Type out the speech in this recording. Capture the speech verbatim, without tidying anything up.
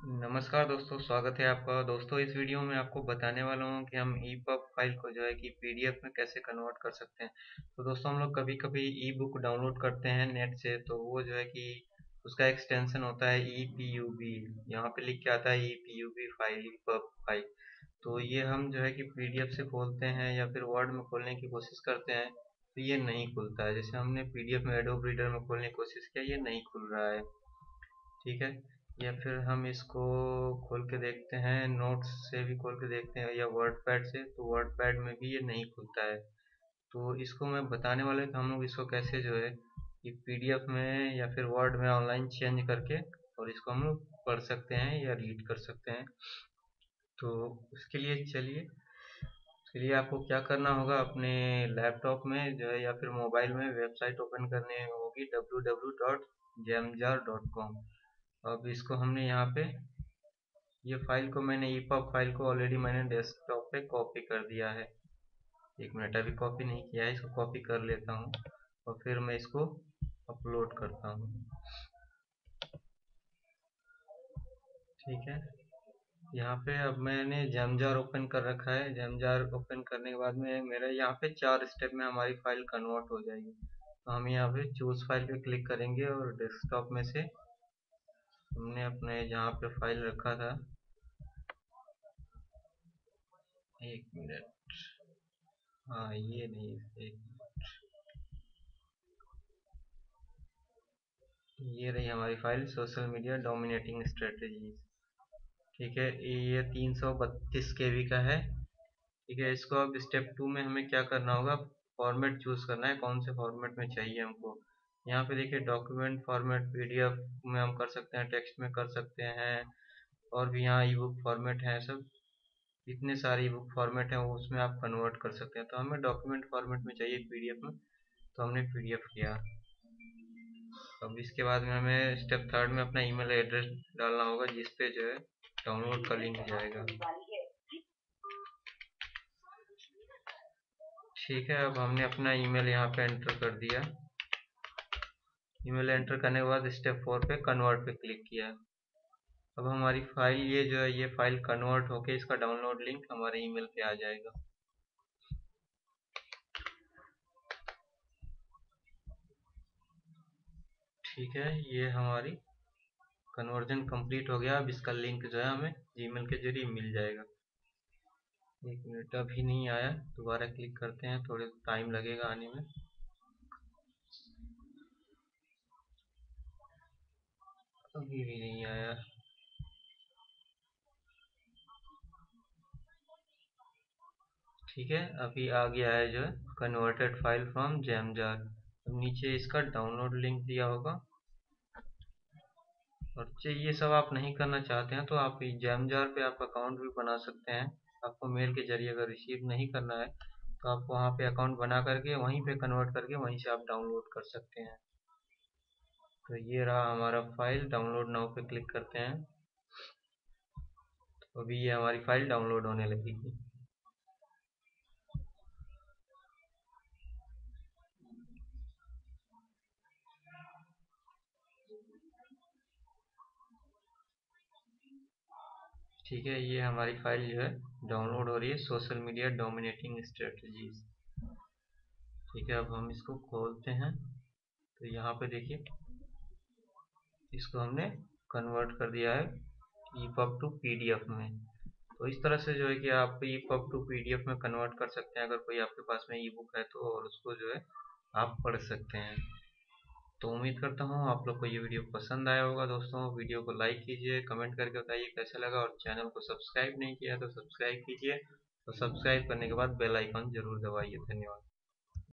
नमस्कार दोस्तों, स्वागत है आपका। दोस्तों, इस वीडियो में आपको बताने वाला हूँ कि हम ई पब फाइल को जो है कि पीडीएफ में कैसे कन्वर्ट कर सकते हैं। तो दोस्तों, हम लोग कभी कभी ई बुक डाउनलोड करते हैं नेट से, तो वो जो है कि उसका एक्सटेंशन होता है ई पी यू बी। यहाँ पे लिख के आता है E P U B file, E pub file. तो ये हम जो है कि पीडीएफ से खोलते हैं या फिर वर्ड में खोलने की कोशिश करते हैं, तो ये नहीं खुलता है। जैसे हमने पीडीएफ में एडोब रीडर में खोलने की कोशिश किया, ये नहीं खुल रहा है। ठीक है। या फिर हम इसको खोल के देखते हैं, नोट्स से भी खोल के देखते हैं या वर्ड पैड से, तो वर्ड पैड में भी ये नहीं खुलता है। तो इसको मैं बताने वाला हूँ कि हम लोग इसको कैसे जो है कि पीडीएफ में या फिर वर्ड में ऑनलाइन चेंज करके और इसको हम लोग पढ़ सकते हैं या रीड कर सकते हैं। तो उसके लिए चलिए, उसके लिए आपको क्या करना होगा, अपने लैपटॉप में जो है या फिर मोबाइल में वेबसाइट ओपन करनी होगी W W W dot Zamzar dot com. अब इसको हमने यहाँ पे, ये फाइल को मैंने ईपब फाइल को ऑलरेडी मैंने डेस्कटॉप पे कॉपी कर दिया है। एक मिनट, अभी कॉपी नहीं किया है, इसको कॉपी कर लेता हूँ और फिर मैं इसको अपलोड करता हूँ। ठीक है। यहाँ पे अब मैंने जेमजार ओपन कर रखा है। जेमजार ओपन करने के बाद में मेरा यहाँ पे चार स्टेप में हमारी फाइल कन्वर्ट हो जाएगी। तो हम यहाँ पे चूज फाइल पे क्लिक करेंगे और डेस्कटॉप में से हमने अपने जहाँ पे फाइल रखा था, एक मिनट, हाँ ये नहीं, एक, ये रही हमारी file, social media dominating strategies. ठीक है, ये तीन सौ बत्तीस के बी का है। ठीक है, इसको अब स्टेप टू में हमें क्या करना होगा, फॉर्मेट चूज करना है, कौन से फॉर्मेट में चाहिए हमको। यहाँ पे देखिए, डॉक्यूमेंट फॉर्मेट, पीडीएफ में हम कर सकते हैं, टेक्स्ट में कर सकते हैं, और भी यहाँ ई बुक फॉर्मेट है। सब इतने सारे ई बुक फॉर्मेट हैं, वो उसमें आप कन्वर्ट कर सकते हैं। तो हमें डॉक्यूमेंट फॉर्मेट में चाहिए पीडीएफ में, तो हमने पीडीएफ किया। अब इसके बाद में हमें स्टेप थर्ड में अपना ईमेल एड्रेस डालना होगा, जिस पे जो है डाउनलोड का लिंक जाएगा। ठीक है, अब हमने अपना ईमेल यहाँ पे एंटर कर दिया। ईमेल एंटर करने के बाद स्टेप फोर पे कन्वर्ट पे क्लिक किया। अब हमारी फाइल, ये जो है ये फाइल कन्वर्ट होके इसका डाउनलोड लिंक हमारे ईमेल पे आ जाएगा। ठीक है, ये हमारी कन्वर्जन कंप्लीट हो गया। अब इसका लिंक जो है हमें जीमेल के जरिए मिल जाएगा। एक मिनट, अभी नहीं आया, दोबारा क्लिक करते हैं, थोड़े टाइम लगेगा आने में। अभी भी नहीं आया। ठीक है, अभी आ गया है जो है कन्वर्टेड फाइल फ्रॉम जेमजार। अब नीचे इसका डाउनलोड लिंक दिया होगा। और ये सब आप नहीं करना चाहते हैं तो आप जेमजार पे आप अकाउंट भी बना सकते हैं। आपको मेल के जरिए अगर रिसीव नहीं करना है तो आप वहाँ पे अकाउंट बना करके वहीं पे कन्वर्ट करके वहीं से आप डाउनलोड कर सकते हैं। तो ये रहा हमारा फाइल, डाउनलोड नाउ पे क्लिक करते हैं, तो अभी ये हमारी फाइल डाउनलोड होने लगेगी। ठीक है, ये हमारी फाइल जो है डाउनलोड हो रही है, सोशल मीडिया डोमिनेटिंग स्ट्रेटजीज। ठीक है, अब हम इसको खोलते हैं। तो यहाँ पे देखिए, इसको हमने कन्वर्ट कर दिया है ईपब टू पीडीएफ में। तो इस तरह से जो है कि आप ईपब टू पीडीएफ में कन्वर्ट कर सकते हैं, अगर कोई आपके पास में ई बुक है तो, और उसको जो है आप पढ़ सकते हैं। तो उम्मीद करता हूँ आप लोग को ये वीडियो पसंद आया होगा। दोस्तों, वीडियो को लाइक कीजिए, कमेंट करके बताइए कैसा लगा, और चैनल को सब्सक्राइब नहीं किया तो सब्सक्राइब कीजिए, और सब्सक्राइब करने के बाद बेल आइकन जरूर दबाइए। धन्यवाद।